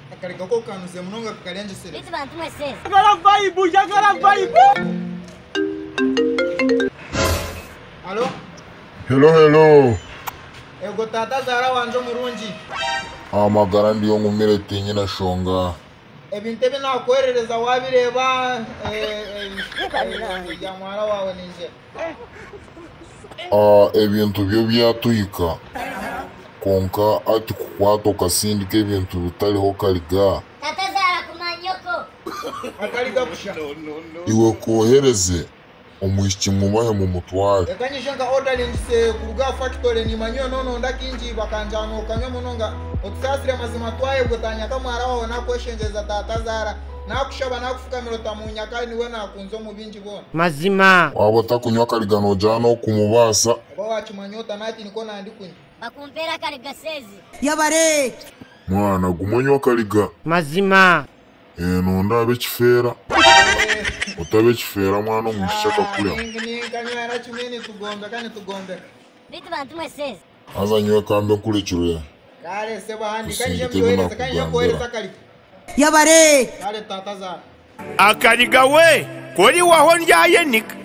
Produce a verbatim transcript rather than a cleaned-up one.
Akariga ko kanuze munonga kakarenje sere. Beitubantumwe sezi. Agora vai, buja, agora vai. Allo? Hello, hello. Ego tata Zara wanje murungi. Amagara ndiyo ngumire tinyi na shonga. Ebinte bina kwerereza wabireba eh eh ya mwara wawe ninje. Ah, ebintu byo byatuyika. Konka ati kukwato kasindika ebintu bitariho Kariga. Tata Zara kumanyoko. Akariga kusha. Iwe kohereze omwishiki mubahe mu mutware. Yakanyishenga ordering se kuruga factory ni manyo nono ndakinji bakanjano kanyo munonga otusasire mazima twaye gutanya kamara wawe nakweshengeza tata Zara nakushaba nakufuka milota munyaka niwe nakunzo mubinji bona mazima wabo takunywa Kariga no jano kumubasa baba wachimanyota nati niko nandikunya bakumpera Akariga sezi yabare mwana gumonywa Kariga mazima eh no ndabe kifera utabe kifera mwana umushaka kuya ni kanywa na chimeni tugombe kani tugombe Beitubantumwe sezi azanywe kambe kurekire kale seba handi kanje myohereza kanje kohereza Kariga yabare kale tata Zara Akariga we kori waho ndyaye nika